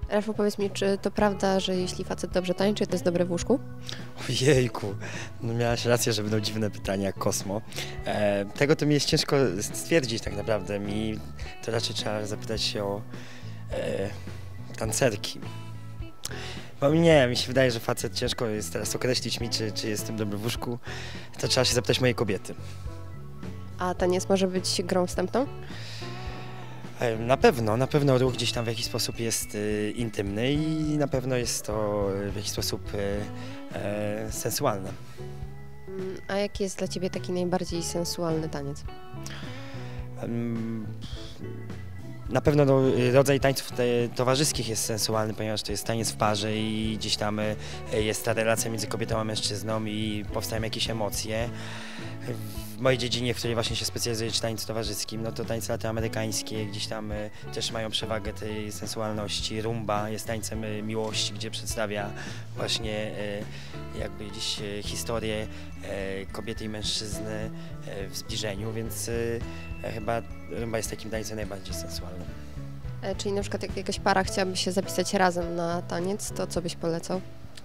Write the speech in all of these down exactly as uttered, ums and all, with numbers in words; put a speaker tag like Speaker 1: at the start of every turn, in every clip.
Speaker 1: Rafał, powiedz mi, czy to prawda, że jeśli facet dobrze tańczy, to jest dobry w łóżku?
Speaker 2: Ojejku, no miałaś rację, że będą dziwne pytania jak Kosmo. E, tego to mi jest ciężko stwierdzić tak naprawdę. Mi to raczej trzeba zapytać się o e, tancerki. Bo mi nie, mi się wydaje, że facet ciężko jest teraz określić mi, czy, czy jestem dobry w łóżku. To trzeba się zapytać mojej kobiety.
Speaker 1: A taniec może być grą wstępną?
Speaker 2: E, Na pewno, na pewno ruch gdzieś tam w jakiś sposób jest e, intymny i na pewno jest to w jakiś sposób e, e, sensualne.
Speaker 1: Mm, A jaki jest dla ciebie taki najbardziej sensualny taniec?
Speaker 2: Em, Na pewno no, rodzaj tańców te, towarzyskich jest sensualny, ponieważ to jest taniec w parze i gdzieś tam e, jest ta relacja między kobietą a mężczyzną i powstają jakieś emocje. W mojej dziedzinie, w której właśnie się specjalizuję, czy tańcu towarzyskim, no to tańce latynoamerykańskie gdzieś tam e, też mają przewagę tej sensualności. Rumba jest tańcem e, miłości, gdzie przedstawia właśnie e, jakby gdzieś e, historię e, kobiety i mężczyzny e, w zbliżeniu, więc e, chyba rumba jest takim tańcem najbardziej sensualnym.
Speaker 1: E, Czyli na przykład jak jakaś para chciałaby się zapisać razem na taniec, to co byś polecał?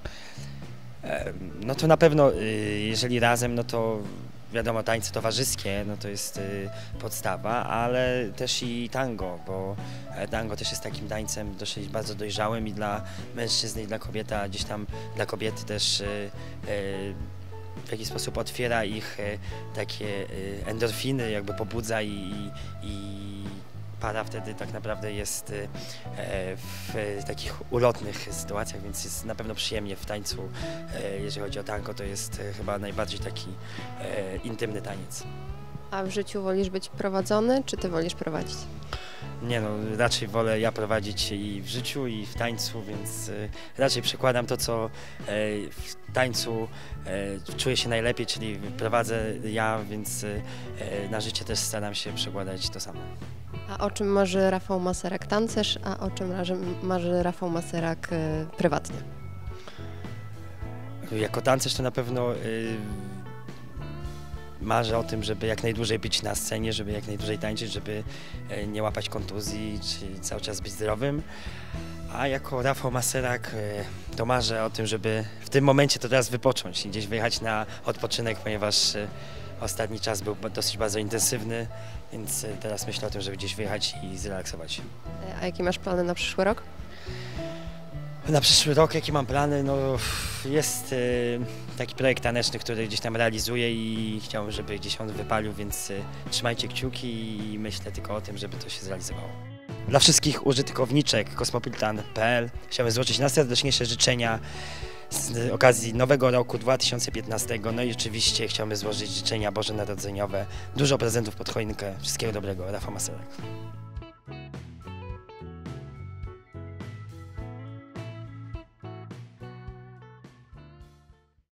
Speaker 2: E, No to na pewno, e, jeżeli razem, no to wiadomo, tańce towarzyskie, no to jest y, podstawa, ale też i tango, bo e, tango też jest takim tańcem dosyć bardzo dojrzałym i dla mężczyzny, i dla kobiety, a gdzieś tam dla kobiety też y, y, w jakiś sposób otwiera ich y, takie y, endorfiny, jakby pobudza i, i para wtedy tak naprawdę jest y, e, w takich ulotnych sytuacjach, więc jest na pewno przyjemnie w tańcu. E, Jeżeli chodzi o tango, to jest e, chyba najbardziej taki e, intymny taniec.
Speaker 1: A w życiu wolisz być prowadzony, czy ty wolisz prowadzić?
Speaker 2: Nie no, raczej wolę ja prowadzić i w życiu, i w tańcu, więc e, raczej przekładam to, co e, w tańcu e, czuję się najlepiej, czyli prowadzę ja, więc e, na życie też staram się przekładać to samo.
Speaker 1: A o czym marzy Rafał Maserak tancerz, a o czym marzy, marzy Rafał Maserak e, prywatnie?
Speaker 2: Jako tancerz to na pewno y, marzę o tym, żeby jak najdłużej być na scenie, żeby jak najdłużej tańczyć, żeby y, nie łapać kontuzji, czyli cały czas być zdrowym. A jako Rafał Maserak y, to marzę o tym, żeby w tym momencie to teraz wypocząć i gdzieś wyjechać na odpoczynek, ponieważ y, ostatni czas był dosyć bardzo intensywny, więc y, teraz myślę o tym, żeby gdzieś wyjechać i zrelaksować się.
Speaker 1: E, A jakie masz plany na przyszły rok?
Speaker 2: Na przyszły rok, jakie mam plany? No, jest y, taki projekt taneczny, który gdzieś tam realizuję i chciałbym, żeby gdzieś on wypalił, więc y, trzymajcie kciuki i myślę tylko o tym, żeby to się zrealizowało. Dla wszystkich użytkowniczek kosmopolitan kropka p l chciałbym złożyć najserdeczniejsze życzenia z okazji nowego roku dwa tysiące piętnastego. No i oczywiście chciałbym złożyć życzenia bożonarodzeniowe, dużo prezentów pod choinkę, wszystkiego dobrego. Rafał Maserak.